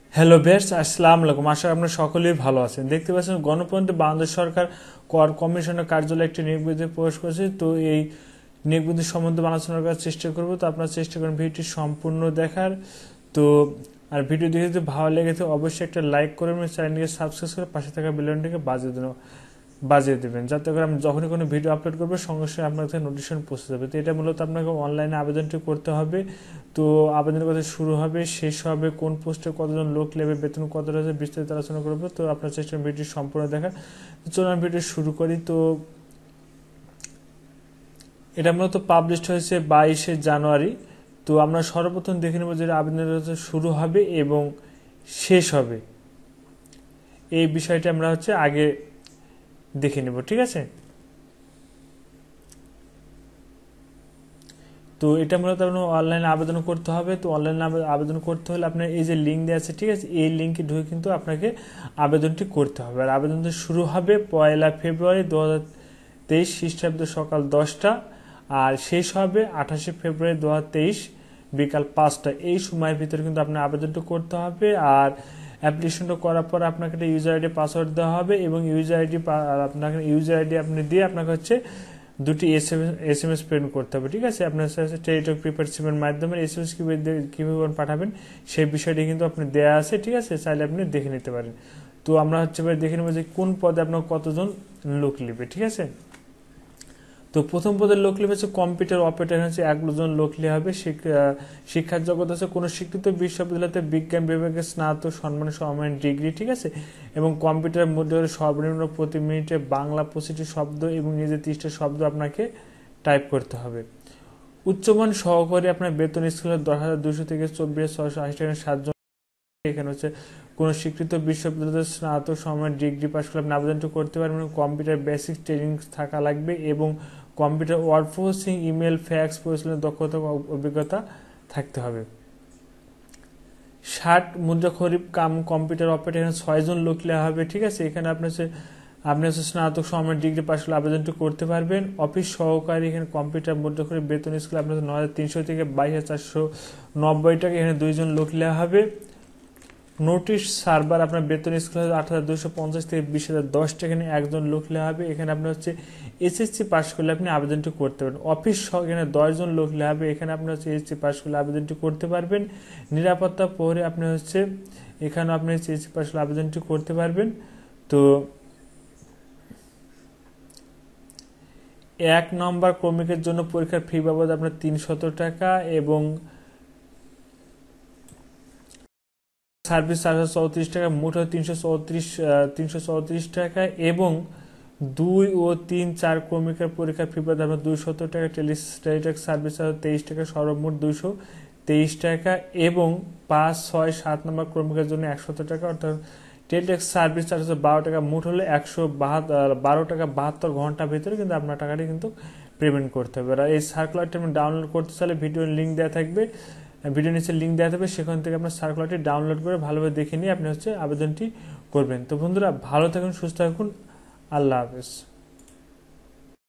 Hello best, আসসালামু আলাইকুম। আশা করি আপনারা সকলেই ভালো আছেন। দেখতে পাচ্ছেন গণপ্রজাতন্ত্রী বাংলাদেশ সরকার কর কমিশনের কার্যালয়ে একটি নিয়োগ বিজ্ঞপ্তি প্রকাশ করেছে। তো এই নিয়োগ বিজ্ঞপ্তি সম্বন্ধে আলোচনা করার চেষ্টা করব। তো আপনারা চেষ্টা করেন ভিডিওটি সম্পূর্ণ দেখার। তো আর ভিডিও দেখে যদি ভালো লেগে থাকে অবশ্যই একটা লাইক করবেন, চ্যানেলটিকে সাবস্ক্রাইব করে পাশে থাকা বেল আইকনটিকে বাজিয়ে দেবেন, যাতে করে আমি যখনই কোনো ভিডিও আপলোড করবো সঙ্গে সঙ্গে আপনার কাছে নোটিফিকেশন পৌঁছে যাবে। তো এটা মূলত আপনাকে অনলাইনে আবেদনটি করতে হবে। তো আবেদনের কথা শুরু হবে, শেষ হবে, কোন পোস্টে কতজন লোক নেবে, বেতন কত রয়েছে, বিস্তারিত আলোচনা করবো। তো আপনার চেষ্টা ভিডিও সম্পূর্ণ দেখা। তো চলুন ভিডিও শুরু করি। তো এটা মূলত পাবলিশ হয়েছে 22শে জানুয়ারি। তো আমরা সর্বপ্রথম দেখে নেব যে আবেদনের শুরু হবে এবং শেষ হবে, এই বিষয়টা আমরা আগে দেখে নেব, ঠিক আছে। তো এটা মূলত আপনার অনলাইনে আবেদন করতে হবে। তো অনলাইনে আবেদন করতে হলে আপনার এই যে লিঙ্ক দেওয়া আছে, ঠিক আছে, এই লিঙ্কে ঢুকে কিন্তু আপনাকে আবেদনটি করতে হবে। আর আবেদনটি শুরু হবে 1 ফেব্রুয়ারি 2023 খ্রিস্টাব্দ সকাল 10টা, আর শেষ হবে 28 ফেব্রুয়ারি 2023 বিকাল 5টা। এই সময়ের ভিতরে কিন্তু আপনার আবেদনটি করতে হবে। আর অ্যাপ্লিকেশনটা করার পর আপনাকে একটা ইউজার আইডি পাসওয়ার্ড দেওয়া হবে এবং ইউজার আইডি আপনি দিয়ে আপনাকে দুটি এসএমএস প্রিন্ট করতে হবে, ঠিক আছে। আপনার টেলিটক প্রিপেড সিমের মাধ্যমে এসএমএস কীভাবে পাঠাবেন সেই বিষয়টি কিন্তু আপনি দেওয়া আছে, ঠিক আছে, চাইলে আপনি দেখে নিতে পারেন। তো আমরা দেখে নেব যে কোন পদে আপনার কতজন লোক নেবে, ঠিক আছে। তো প্রথম পদের লোক নেবে কম্পিউটার অপারেটর, 1জন লোক নেওয়া হবে। শিক্ষার যোগ্যতা কোনো স্বীকৃত বিশ্ববিদ্যালয়তে বিজ্ঞান বিভাগে স্নাতক সম্মান ডিগ্রি, ঠিক আছে, এবং কম্পিউটার মধ্যে সর্বনিম্ন প্রতি মিনিটে বাংলা 25টি শব্দ এবং নিজে 30টা শব্দ আপনাকে টাইপ করতে হবে। উচ্চমান সহকারী আপনার বেতন স্কেল 10,200 থেকে 24,680 টাকা 7জন। এখানে কোনো স্বীকৃত বিশ্ববিদ্যালয়ের স্নাতক সম্মান ডিগ্রি পাস করে আপনি আবেদনটি করতে পারবেন। কম্পিউটার বেসিক ট্রেনিং থাকা লাগবে এবং computer word processing, email, fax পরিচালনার দক্ষতা অভিজ্ঞতা থাকতে হবে। 60 মুদ্রা খরিফ কাম কম্পিউটার অপারেটর, এখানে 6জন লোক নেওয়া হবে, ঠিক আছে। এখানে আপনি স্নাতক সম্মান ডিগ্রি পাস করলে আবেদনটি করতে পারবেন। অফিস সহকারী, এখানে কম্পিউটার মুদ্রা খরিফ বেতন স্কেল আপনার 9,300 থেকে 22,490 টাকা, এখানে 2জন লোক নেওয়া হবে। নোটিশ সার্ভার আপনার বেতন স্কেল 8,250 থেকে 20,010 টাকা, এখানে 1জন লোক নেওয়া হবে। এখানে আপনার এসএসসি পাস করলে আপনি আবেদনটি করতে পারবেন। অফিস এখানে 10জন লোক নেওয়া হবে, এখানে আপনি এসএসসি পাস করলে আবেদনটি করতে পারবেন। নিরাপত্তা প্রহরী আপনি এখানে আপনি এসএসসি পাস করলে আবেদনটি করতে পারবেন। তো 1 নম্বর ক্রমিকের জন্য পরীক্ষার ফি বাবদ আপনার 300 টাকা এবং সার্ভিস চার্জ 34 টাকা, মোট 334 টাকা এবং 2 ও 3, 4 ক্রমিকের পরীক্ষার ফি বাবদ আপনার 270 টাকা। টেলিটক সার্ভিস চার্জ 23 টাকা, সর্বমোট 223 টাকা এবং 5, 6, 7 নম্বর ক্রমিকের জন্য 100 টাকা, অর্থাৎ টেলিটক সার্ভিস চার্জ 12 টাকা, মোট হলে 112 টাকা 72 ঘন্টার ভিতরে কিন্তু আপনার টাকাটি কিন্তু পেমেন্ট করতে হবে। আর এই সার্কুলারটি আপনি ডাউনলোড করতে চাইলে ভিডিওর লিঙ্ক দেওয়া থাকবে, ভিডিও নিচে লিঙ্ক দেওয়া থাকবে, সেখান থেকে আপনার সার্কুলারটি ডাউনলোড করে ভালোভাবে দেখে নিয়ে আপনি আবেদনটি করবেন। তো বন্ধুরা, ভালো থাকুন, সুস্থ থাকুন, আল্লাহ হাফেজ।